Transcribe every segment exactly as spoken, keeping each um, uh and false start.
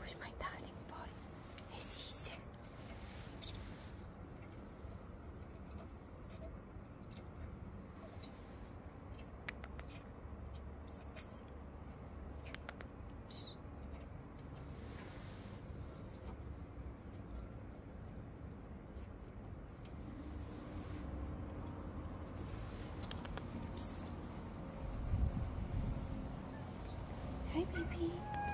Who's my darling boy? Aziz. Hi, baby.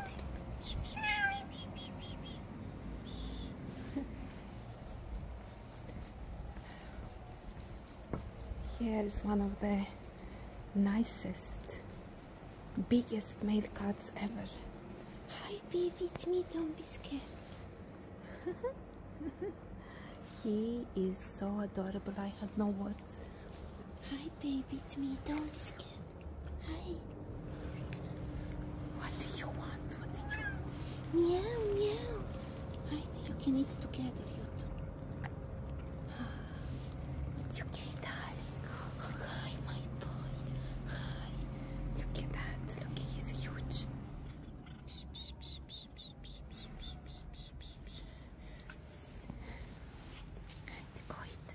Here is one of the nicest, biggest male cats ever. Hi, baby, it's me. Don't be scared. He is so adorable. I have no words. Hi, baby, it's me. Don't be scared. Hi. What do you want? What do you want? Meow, meow. Hi, you can eat together, you two. It's okay, darling. Oh, hi, my boy. Hi. Look at that. Look, he's huge. Haydi koydu.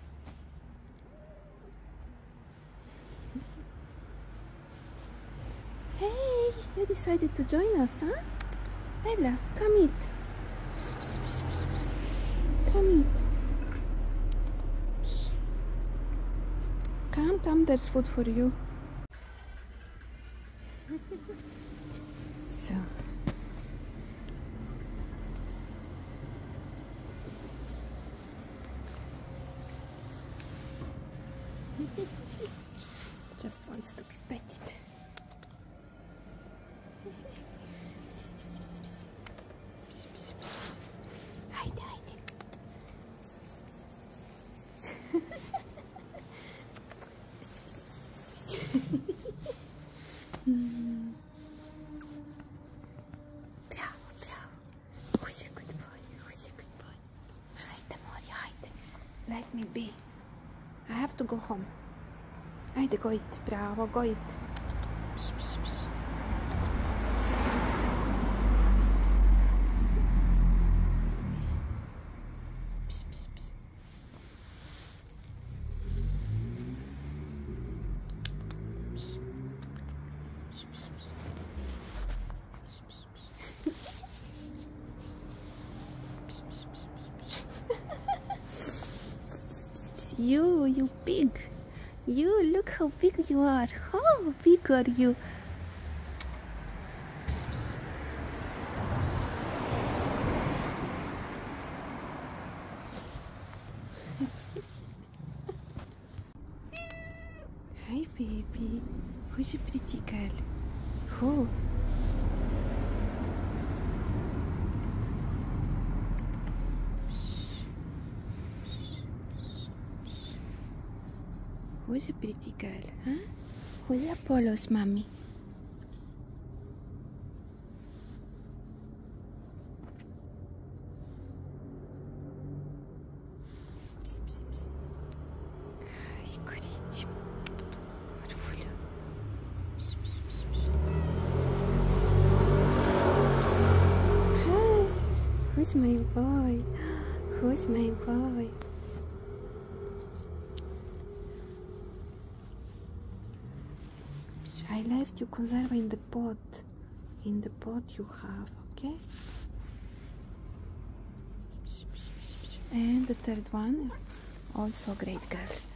Hey, you decided to join us, huh? Ella, come eat. Psst, psst, psst, psst, psst. Come eat. Psst. Come, come, there's food for you. So. Just wants to be petted. Haydi haydi. Bravo, bravo. Who's a good boy? Who's a good boy? Haydi Moria, haydi. Let me be. I have to go home. Haydi go eat. Bravo, go eat. Psh, psh, psh. You, you big. You, look how big you are. How big are you? Hi, baby. Who's a pretty girl? Who? Who's a pretty girl, huh? Who's Apollo's mommy? Psst, psst, psst. Ay, Corinthians. Orgulho. Psst, psst, psst, psst. Psst. Hi. Who's my boy? Who's my boy? I left you conserva in the pot. In the pot you have, okay? And the third one, also great girl.